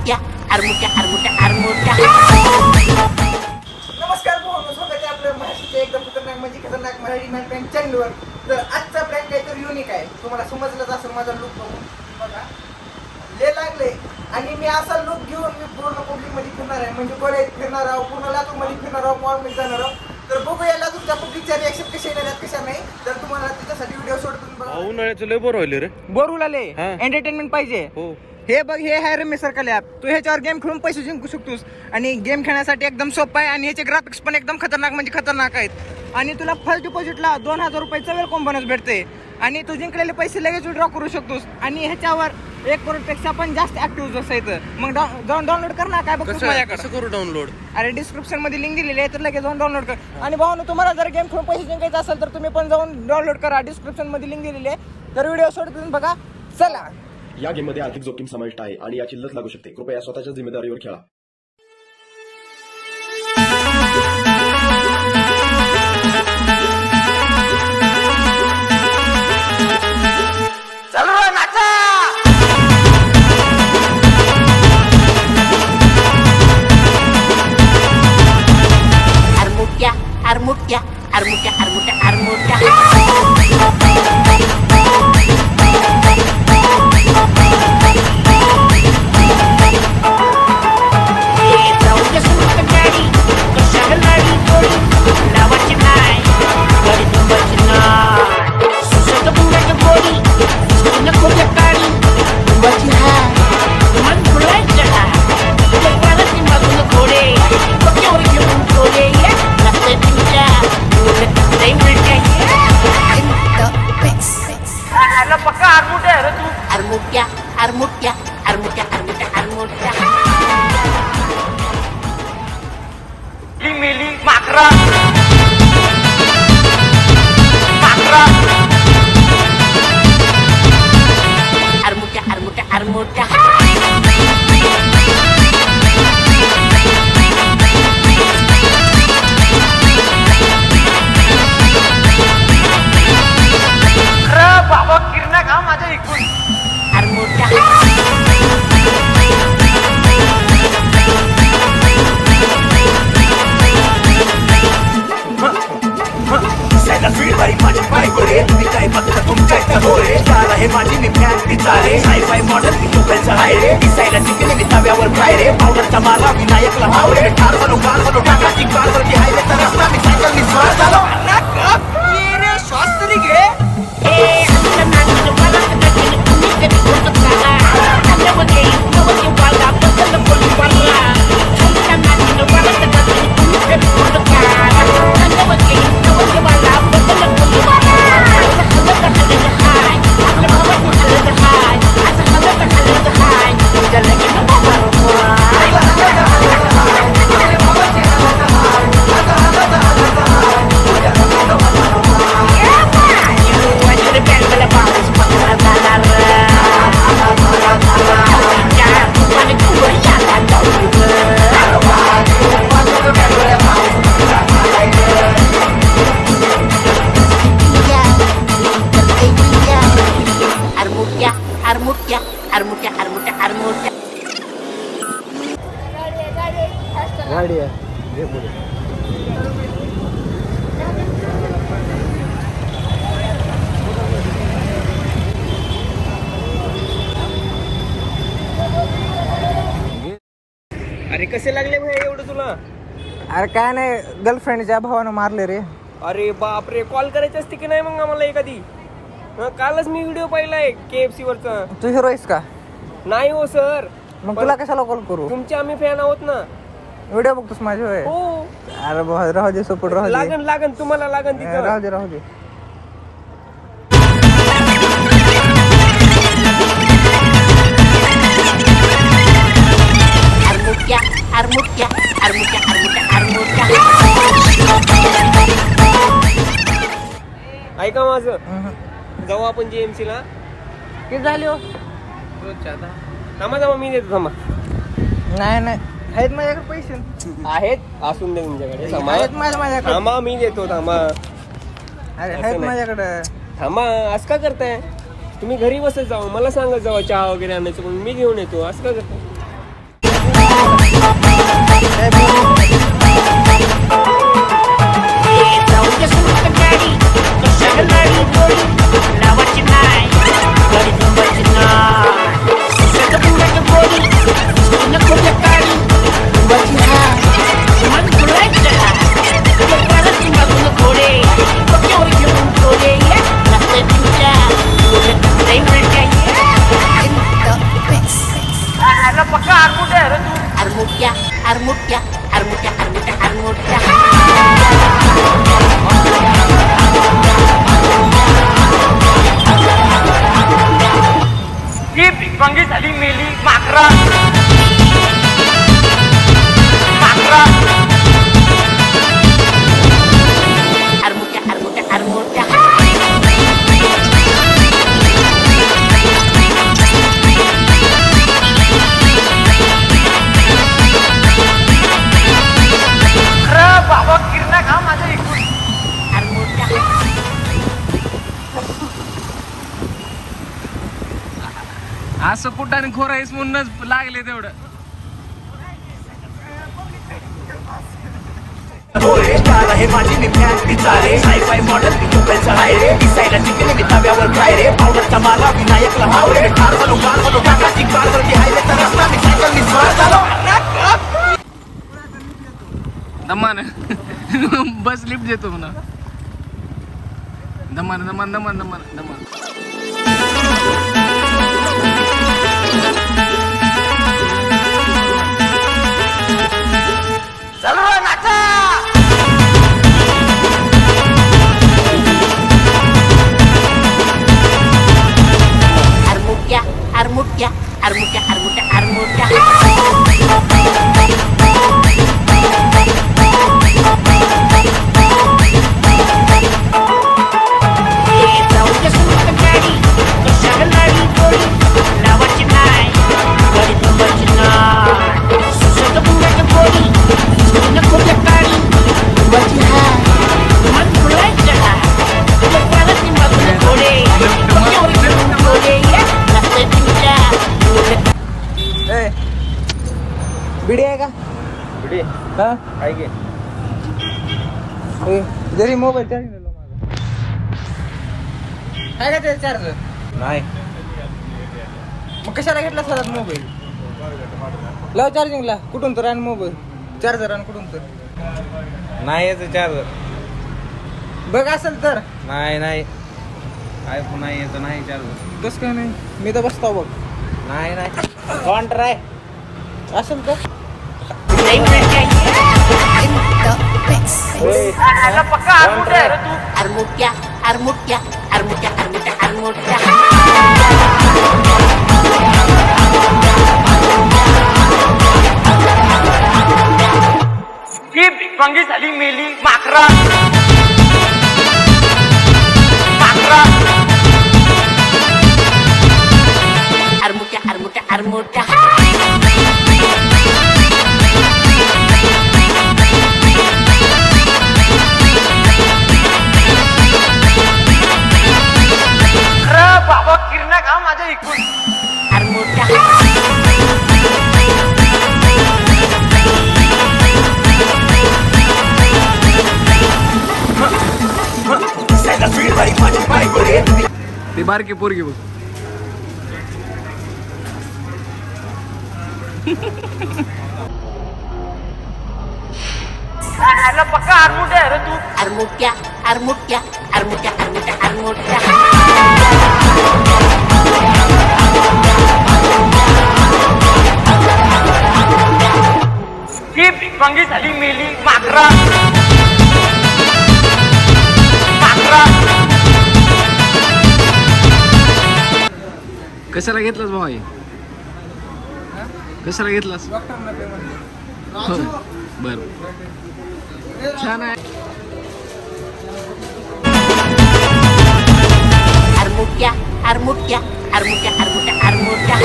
Armutia, Armutia, Armutia, Armutia. नमस्कार भावांनो, स्वतःच्या आपल्या भाषेचे एकदम खतरनाक म्हणजे खतरनाक मराठी मॅच प्रँक चॅनलवर. तर आजचा प्रँक काहीतरी युनिक आहे. तुम्हाला समजलंच असेल माझा लुक बघून. बघा ले लागले आणि मी असा लुक घेऊन मी पूर्ण पब्लिकमध्ये फिरणार आहे. म्हणजे गोड्यात फिरणार आहोत, पूर्ण लातूरमध्ये फिरणार आहोत, मॉलमध्ये जाणार आहोत. तर बघूया लातूरच्या पब्लिकच्या रिॲक्शन कशा येणार कशा नाही. तर तुम्हाला त्याच्यासाठी व्हिडिओ सोडून बघा. उन्हाळ्याचं लय बरं व्हायलं रे. बोर उलाले हा. एंटरटेनमेंट पाहिजे. हो हे बघ, हे आहे रमेश सर्कल ॲप. तू ह्याच्यावर गेम खेळून पैसे जिंकू शकतोस आणि गेम खेळण्यासाठी एकदम सोपं आहे. आणि ह्याचे ग्राफिक्स पण एकदम खतरनाक म्हणजे खतरनाक आहेत. आणि तुला फर्स्ट डिपॉझिटला 2000 रुपयाचा वेलकम बोनस भेटते आणि तू जिंकलेले पैसे लगेच विड्रॉ करू शकतोस. आणि ह्याच्यावर 1 करोडपेक्षा पण जास्त ऍक्टिव्ह असायचं. मग जाऊन डाउनलोड कर ना. काय बघतोस माझ्याकडे? कसं करू डाउनलोड? अरे डिस्क्रिप्शन मध्ये लिंक दिलेली आहे, तर लगेच जाऊन डाउनलोड कर. आणि भावांनो, तुम्हाला जर गेम खेळून पैसे जिंकायचे असेल तर तुम्ही पण जाऊन डाउनलोड करा. डिस्क्रिप्शन मध्ये लिंक दिलेली आहे. तर व्हिडिओ सोडून बघा. चला. या गेममध्ये आर्थिक जोखीम समाविष्ट आहे आणि याची लत लागू शकते. कृपया स्वतःच्या जिम्मेदारीवर खेळा. Armutia, Armutia, Armutia, Armutia, Armutia. Armutia, Armutia, Armutia, Armutia, Armutia. Mili makra. Armutia, Armutia, Armutia. बाबा किरणा का माझ्या ऐकून. Armutia. दिसायला फील्डवारी माझी बायकोरे. तुम्ही काय बघता तुमच्या तगोरे. चाला हे माझी मी फॅन ती चाले. हायफाय मॉडल मी मोबाईलचा आहे रे. दिसायला शिकले मी तव्यावर फ्राय रे. पावडरचा मारा विनायकला भाव रे. कार झालो टाकाची कारवरती हायवेचा रस्ता. मी सायकल मी स्वार झालो. शास्त्री घे. Armutia, Armutia, Armutia, Armutia. गाडी आहे. घे पुढे. अरे कसे लागले भाई एवढं तुला? अरे काय नाही, गर्लफ्रेंडच्या भावानं मारले रे. अरे बापरे, कॉल करायची असते की नाही मग आम्हाला एखादी? कालच मी व्हिडिओ पाहिलाय KFC वरचा. तू हिरो आहेस का? नाही हो सर. मग तुला कशाला कॉल करू? तुमचे आम्ही फॅन आहोत ना. व्हिडिओ बघतोस माझे होय? हो. अरे राहू दे, सपोर्ट राहू दे. लागन तुम्हाला लागन तिथं. राहू दे. Armutia, Armutia, Armutia, Armutia, Armutia. ऐका माझं, जाऊ आपण JMC ला. किती झाली हो? थांबा मी देतो. थांबा. नाही आहेत माझ्याकडे पैसे. आहेत असून दे तुमच्याकडे. आहेत माझ्याकडे. थांबा मी देतो. थांबा. अरे आहेत माझ्याकडे. थांबा. असं का करताय तुम्ही? घरी बसत जाऊ. मला सांगत जाऊ चहा वगैरे आणायचं, पण मी घेऊन येतो. असं का करताय? जाऊ दे सुरू गाडी कशाला गाडी गोडी लावायची नाही गाडी थांबायची नाही सुसाचं बुडाचं गोडी नको त्या गाडी थांबायची नाही मन बोलायचं परत मागून घोडे पक्क्यावर घेऊन घोडे रस्ते तुमच्या लई मिळते पक्का आरमुट्या रे तू आरमुट्या आरमुट्या आरमुट्या आरमुट्या आरमुट्या ही भिकभंगी झाली मेली माकरा माकरा आरमुट्या आरमुट्या आरमुट्या बाबा किरणा खा माझ्या इकडून आरमुट्या असं कुठाने खोराईस म्हणूनच लागले तेवढं स्टार आहे माझी मी फॅन तिचा रे सायफाय मॉडेल मी मोबाईलचा आहे रे दिसायला चिकन मी धाब्यावर काय रे पावडरचा मारा विनायकला भाव रे कार झालो टाकाची कार वरती हायवेचा रस्ता मी सायकल मी स्वार झालो दमान बस लिफ्ट देतो म्हणा दमान दमान दमान दमान दमान चलो नाचा आरमुट्या आरमुट्या आरमुट्या आरमुट्या आरमुट्या जाऊ दे सुरू गाडी कशाला गाडी गोडी लावायची नाही गाडी थांबायची नाही सुसाचं बुडाचं गोडी नको त्या गाडी थांबायची नाही मन बोलायचं परत मागून घोडे पक्क्यावर घेऊन घोडे रस्ते तुमच्या बिडी आहे का पुढे हा काय घे जरी मोबाईल चार्जिंग काय का त्याचा चार्जर नाही मग कशाला घेतला सरात मोबाईल लाव चार्जिंगला कुठून तर आणि मोबाईल चार्जर आणि कुठून तर नाही याचं चार्जर बघ असेल तर नाही नाही आयफोन नाही येतं नाही चार्जर तस काय नाही मी तर बसतो बघ नाही नाही कोण ट्राय असेल तर लई मिळते पक्का आरमुट्या रे तू आरमुट्या आरमुट्या आरमुट्या आरमुट्या आरमुट्या ही भिकभंगी झाली मेली माकरा माकरा आरमुट्या आरमुट्या आरमुट्या बाबा किरणा खा माझ्या इकडून आरमुट्या दिसायला स्पीड बाईक माझी बाईक रे ते बारकी पोरगी बघ पक्का आरमुट्या रे तू आरमुट्या आरमुट्या आरमुट्या आरमुट्या आरमुट्या ही भिकभंगी झाली मेली माकरा माकरा कशाला घेतलास भाऊ हे? कशाला घेतलास होय. बर छान आहे आरमुट्या आरमुट्या आरमुट्या आरमुट्या आरमुट्या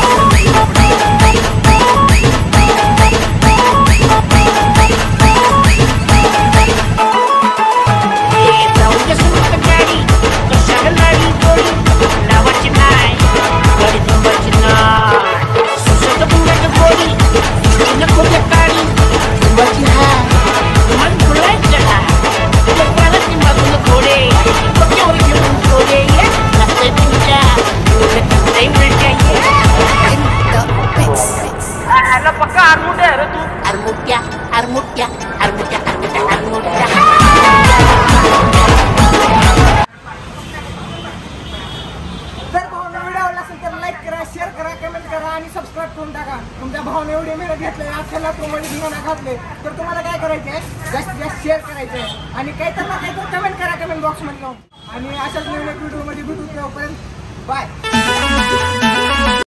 जाऊ दे सुरू गाडी कशाला गाडी गोडी लावायची नाही गाडी थांबायची नाही सुसाचं बुडाचं गोडी नको शेअर करा, कमेंट करा आणि सबस्क्राईब करून टाका. तुमच्या भावाने एवढे मेहनत घेतले, अख्ख्याला तुम्हाला धिंगाणा घातले, तर तुम्हाला काय करायचं आहे, जास्तीत जास्त शेअर करायचं आहे आणि काहीतरी कमेंट करा कमेंट बॉक्समध्ये जाऊन. आणि अशाच नवीन व्हिडिओमध्ये भेटू, तेव्हापर्यंत बाय.